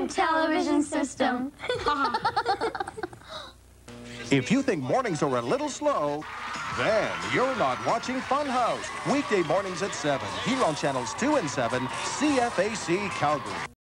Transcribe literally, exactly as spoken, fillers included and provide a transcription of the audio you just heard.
Big television system. If you think mornings are a little slow, then you're not watching Funhouse. Weekday mornings at seven, here on channels two and seven, C F A C Calgary.